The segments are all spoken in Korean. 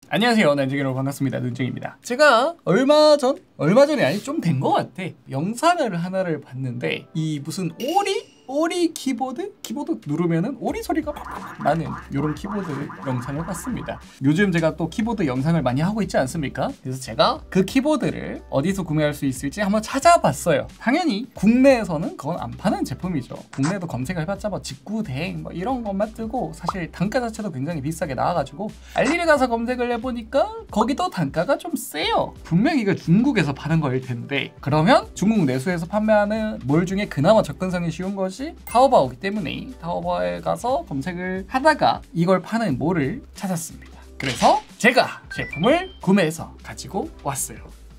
안녕하세요. 난쟁이로 반갑습니다. 눈쟁입니다. 제가 얼마 전이 아니 좀 된 것 같아. 영상을 하나를 봤는데 이 무슨 오리 키보드 누르면은 오리 소리가 나는 이런 키보드 영상을 봤습니다. 요즘 제가 또 키보드 영상을 많이 하고 있지 않습니까? 그래서 제가 그 키보드를 어디서 구매할 수 있을지 한번 찾아봤어요. 당연히 국내에서는 그건 안 파는 제품이죠. 국내에도 검색을 해봤자 뭐 직구대행 뭐 이런 것만 뜨고 사실 단가 자체도 굉장히 비싸게 나와가지고 알리를 가서 검색을 해보니까 거기도 단가가 좀 세요. 분명히 이거 중국에서 파는 거일 텐데 그러면 중국 내수에서 판매하는 몰 중에 그나마 접근성이 쉬운 것이 타오바오기 때문에 타오바오에 가서 검색을 하다가 이걸 파는 몰을 찾았습니다. 그래서 제가 제품을 구매해서 가지고 왔어요.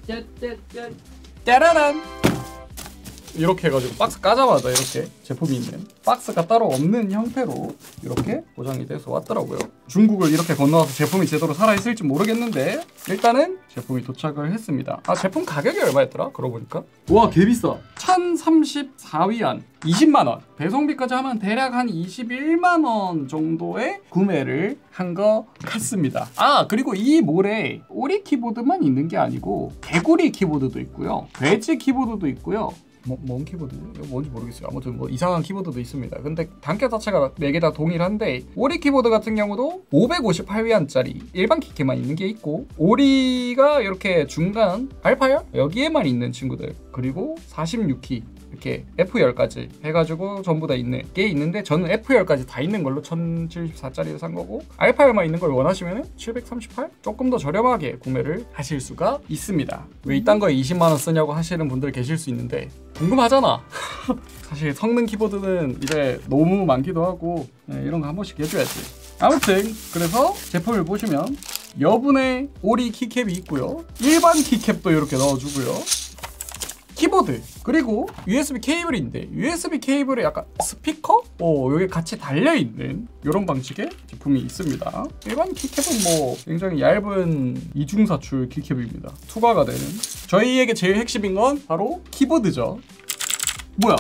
짜라란! 이렇게 해가지고 박스 까자마자 이렇게 제품이 있는 박스가 따로 없는 형태로 이렇게 포장이 돼서 왔더라고요. 중국을 이렇게 건너와서 제품이 제대로 살아있을지 모르겠는데 일단은 제품이 도착을 했습니다. 아, 제품 가격이 얼마였더라? 그러고 보니까 와, 개비싸. 1034위안 20만원. 배송비까지 하면 대략 한 21만원 정도의 구매를 한 것 같습니다. 아, 그리고 이 몰에 오리 키보드만 있는 게 아니고 개구리 키보드도 있고요, 돼지 키보드도 있고요, 뭔 키보드지? 뭔지 모르겠어요. 아무튼 뭐 이상한 키보드도 있습니다. 근데 단가 자체가 4개 다 동일한데 오리 키보드 같은 경우도 558위안짜리 일반 키캡만 있는 게 있고, 오리가 이렇게 중간 알파열? 여기에만 있는 친구들, 그리고 46키 이렇게 F10까지 해가지고 전부 다 있는 게 있는데 저는 F10까지 다 있는 걸로 1074짜리를 산 거고, 알파열만 있는 걸 원하시면 738? 조금 더 저렴하게 구매를 하실 수가 있습니다. 왜 이딴 거에 20만원 쓰냐고 하시는 분들 계실 수 있는데 궁금하잖아. 사실 성능 키보드는 이제 너무 많기도 하고 이런 거 한 번씩 해줘야지. 아무튼 그래서 제품을 보시면 여분의 오리 키캡이 있고요, 일반 키캡도 이렇게 넣어주고요, 키보드, 그리고 USB 케이블인데 USB 케이블에 약간 스피커? 여기 같이 달려있는 이런 방식의 제품이 있습니다. 일반 키캡은 뭐 굉장히 얇은 이중사출 키캡입니다. 투과가 되는. 저희에게 제일 핵심인 건 바로 키보드죠. 뭐야?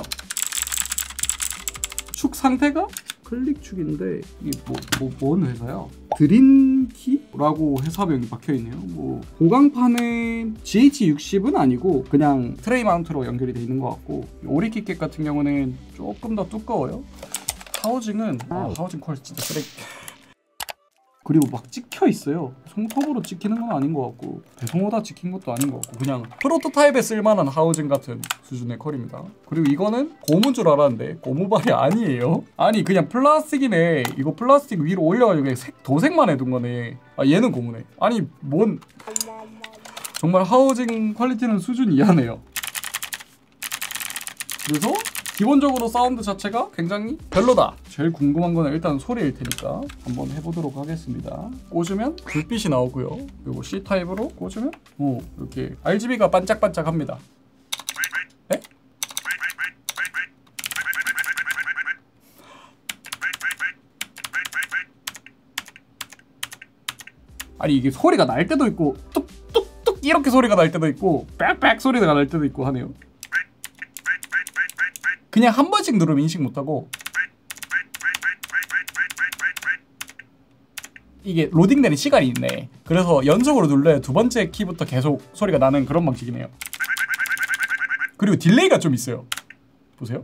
축 상태가? 클릭축인데 이게 뭔 회사야? 드림키라고 회사명이 박혀있네요. 뭐 보강판은 GH60은 아니고 그냥 트레이 마운트로 연결이 돼 있는 것 같고, 오리 키캡 같은 경우는 조금 더 두꺼워요. 하우징은 하우징 퀄 진짜 쓰레기. 그리고 막 찍혀 있어요. 손톱으로 찍히는 건 아닌 것 같고 배송오다 찍힌 것도 아닌 것 같고 그냥 프로토타입에 쓸만한 하우징 같은 수준의 컬입니다. 그리고 이거는 고무인 줄 알았는데 고무발이 아니에요. 아니 그냥 플라스틱이네. 이거 플라스틱 위로 올려가지고 그냥 도색만 해둔 거네. 아, 얘는 고무네. 아니 뭔, 정말 하우징 퀄리티는 수준 이하네요. 그래서 기본적으로 사운드 자체가 굉장히 별로다. 제일 궁금한 거는 일단 소리일 테니까 한번 해보도록 하겠습니다. 꽂으면 불빛이 나오고요, 그리고 C타입으로 꽂으면 이렇게 RGB가 반짝반짝합니다. 에? 아니 이게 소리가 날 때도 있고 뚝뚝뚝 이렇게 소리가 날 때도 있고 빽빽 소리가 날 때도 있고 하네요. 그냥 한 번씩 누르면 인식 못하고 이게 로딩되는 시간이 있네. 그래서 연속으로 눌러야 두 번째 키부터 계속 소리가 나는 그런 방식이네요. 그리고 딜레이가 좀 있어요. 보세요.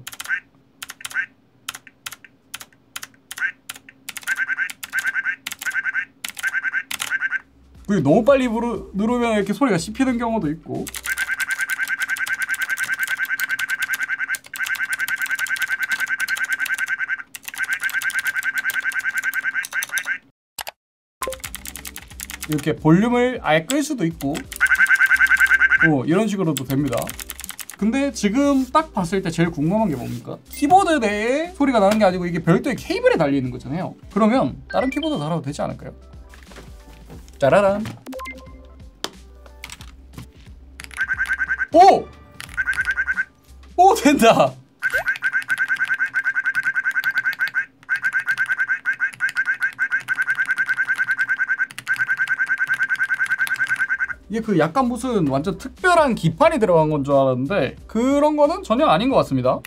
그리고 너무 빨리 누르면 이렇게 소리가 씹히는 경우도 있고. 이렇게 볼륨을 아예 끌 수도 있고 이런 식으로도 됩니다. 근데 지금 딱 봤을 때 제일 궁금한 게 뭡니까? 키보드 내에 소리가 나는 게 아니고 이게 별도의 케이블에 달려있는 거잖아요. 그러면 다른 키보드 달아도 되지 않을까요? 짜라란. 오! 된다! 이게 그 약간 무슨 완전 특별한 기판이 들어간 건 줄 알았는데 그런 거는 전혀 아닌 것 같습니다.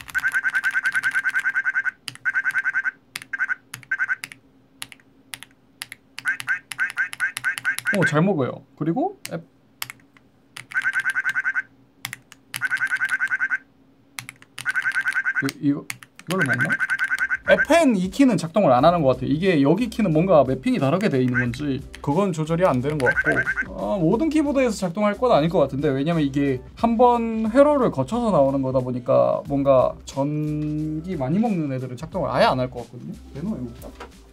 잘 먹어요. 그리고 이걸로 먹나? FN 2키는 작동을 안 하는 것 같아요. 이게 여기 키는 뭔가 매핑이 다르게 돼 있는 건지 그건 조절이 안 되는 것 같고 모든 키보드에서 작동할 건 아닐 것 같은데, 왜냐면 이게 한번 회로를 거쳐서 나오는 거다 보니까 뭔가 전기 많이 먹는 애들은 작동을 아예 안 할 것 같거든요. 해볼까?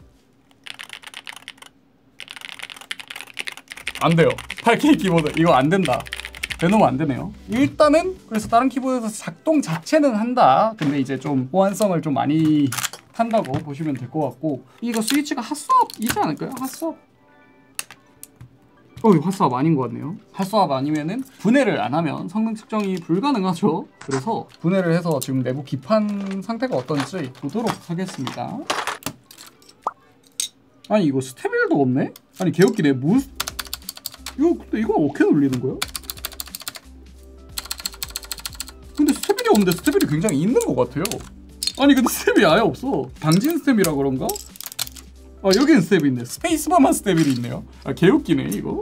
안 돼요. 8K 키보드 이거 안 된다. 대놓으면 안 되네요. 일단은 그래서 다른 키보드에서 작동 자체는 한다. 근데 이제 좀 보안성을 좀 많이 한다고 보시면 될 것 같고, 이거 스위치가 핫스왑이지 않을까요? 핫스왑. 핫스왑 아닌 것 같네요. 핫스왑 아니면은 분해를 안 하면 성능 측정이 불가능하죠. 그래서 분해를 해서 지금 내부 기판 상태가 어떤지 보도록 하겠습니다. 아니 이거 스테빌도 없네? 아니 개웃기네. 근데 이거 어떻게 눌리는 거야? 근데 스테빌이 없는데 스테빌이 굉장히 있는 것 같아요. 아니 근데 스텝이 아예 없어. 방진 스텝이라 그런가? 여기는 스텝이 있네. 스페이스바만 스텝이 있네요. 개웃기네 이거.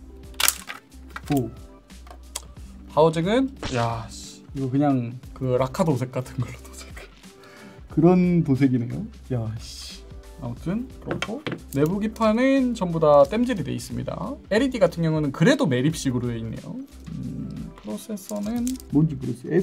파워잭은 이거 그냥 그 라카 도색 같은 걸로 도색. 그런 도색이네요. 아무튼 그렇고, 내부 기판은 전부 다 땜질이 돼 있습니다. LED 같은 경우는 그래도 매립식으로 돼 있네요. 프로세서는 뭔지 모르겠어요.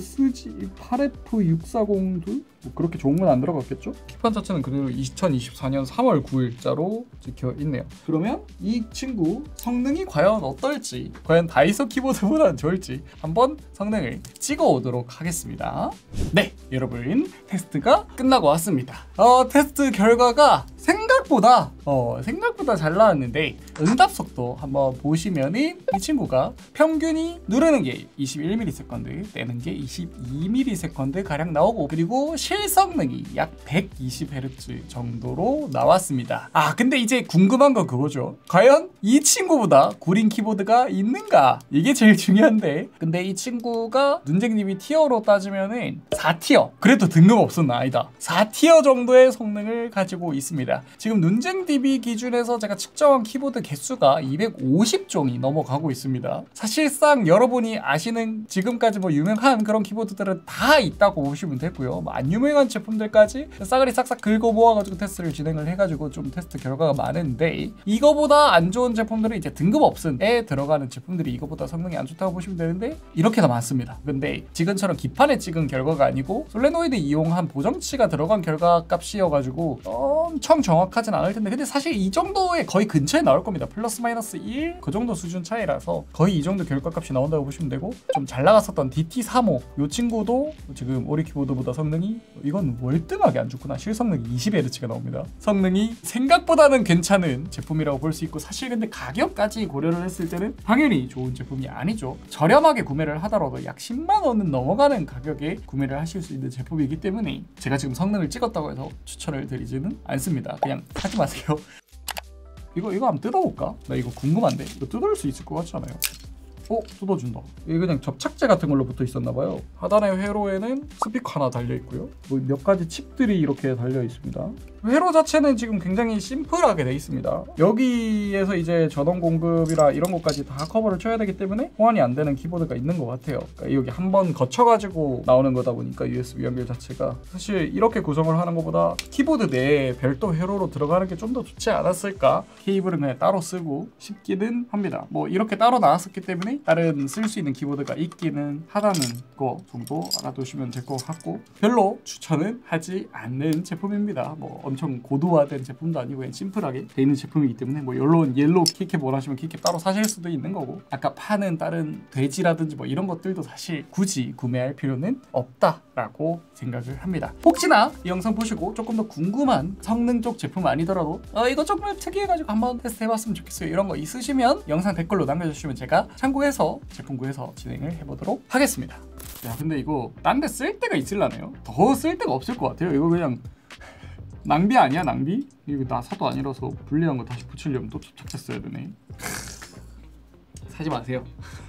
SG8F6402? 뭐 그렇게 좋은 건 안 들어갔겠죠? 기판 자체는 그대로 2024년 3월 9일자로 찍혀 있네요. 그러면 이 친구 성능이 과연 어떨지, 과연 다이소 키보드보다는 좋을지 한번 성능을 찍어 오도록 하겠습니다. 네, 여러분 테스트가 끝나고 왔습니다. 테스트 결과가 생각보다 잘 나왔는데, 응답 속도 한번 보시면은 이 친구가 평균이 누르는 게 21ms, 떼는 게 22ms 가량 나오고, 그리고 실성능이 약 120Hz 정도로 나왔습니다. 근데 이제 궁금한 건 그거죠. 과연 이 친구보다 구린 키보드가 있는가? 이게 제일 중요한데, 근데 이 친구가 눈쟁님이 티어로 따지면은 4티어, 그래도 등급 없은 아니다. 4티어 정도의 성능을 가지고 있습니다. 지금 눈쟁DB 기준에서 제가 측정한 키보드 개수가 250종이 넘어가고 있습니다. 사실상 여러분이 아시는 지금까지 유명한 그런 키보드들은 다 있다고 보시면 되고요. 안 유명한 제품들까지 싸그리 싹싹 긁어 모아가지고 테스트를 진행을 해가지고 좀 테스트 결과가 많은데, 이거보다 안 좋은 제품들은 이제 등급 없음에 들어가는 제품들이 이거보다 성능이 안 좋다고 보시면 되는데, 이렇게 다 많습니다. 근데 지금처럼 기판에 찍은 결과가 아니고 솔레노이드 이용한 보정치가 들어간 결과 값이어가지고 엄청 정확하진 않을 텐데, 근데 사실 이 정도의 거의 근처에 나올 겁니다. 플러스 마이너스 1 그 정도 수준 차이라서 거의 이 정도 결과값이 나온다고 보시면 되고, 좀 잘 나갔었던 DT35 이 친구도 지금 오리 키보드보다 성능이, 이건 월등하게 안 좋구나, 실성능이 20Hz가 나옵니다. 성능이 생각보다는 괜찮은 제품이라고 볼 수 있고, 사실 근데 가격까지 고려를 했을 때는 당연히 좋은 제품이 아니죠. 저렴하게 구매를 하더라도 약 10만 원은 넘어가는 가격에 구매를 하실 수 있는 제품이기 때문에 제가 지금 성능을 찍었다고 해서 추천을 드리지는 않습니다. 그냥 하지 마세요. 이거 한번 뜯어볼까? 나 이거 궁금한데. 이거 뜯을 수 있을 것 같지 않아요? 뜯어준다. 이게 그냥 접착제 같은 걸로 붙어 있었나봐요. 하단의 회로에는 스피커 하나 달려있고요. 몇 가지 칩들이 이렇게 달려있습니다. 회로 자체는 지금 굉장히 심플하게 돼 있습니다. 여기에서 이제 전원 공급이라 이런 것까지 다 커버를 쳐야 되기 때문에 호환이 안 되는 키보드가 있는 것 같아요. 그러니까 여기 한번 거쳐가지고 나오는 거다 보니까 USB 연결 자체가 사실 이렇게 구성을 하는 것보다 키보드 내에 별도 회로로 들어가는 게 좀 더 좋지 않았을까? 케이블은 그냥 따로 쓰고 싶기는 합니다. 이렇게 따로 나왔었기 때문에 다른 쓸 수 있는 키보드가 있기는 하다는 거 정도 알아두시면 될 것 같고, 별로 추천은 하지 않는 제품입니다. 엄청 고도화된 제품도 아니고 그냥 심플하게 돼 있는 제품이기 때문에 옐로우 키캡 원하시면 키캡 따로 사실 수도 있는 거고, 아까 파는 다른 돼지라든지 이런 것들도 사실 굳이 구매할 필요는 없다라고 생각을 합니다. 혹시나 이 영상 보시고 조금 더 궁금한 성능 쪽 제품 아니더라도 이거 조금 특이해가지고 한번 테스트 해봤으면 좋겠어요, 이런 거 있으시면 영상 댓글로 남겨주시면 제가 참고해서 제품 구해서 진행을 해보도록 하겠습니다. 근데 이거 딴 데 쓸 데가 있을라네요. 더 쓸 데가 없을 것 같아요. 이거 그냥 낭비 아니야, 낭비? 이거 나사도 아니라서 불리한 거 다시 붙이려면 또 접착제 써야 되네. 사지 마세요.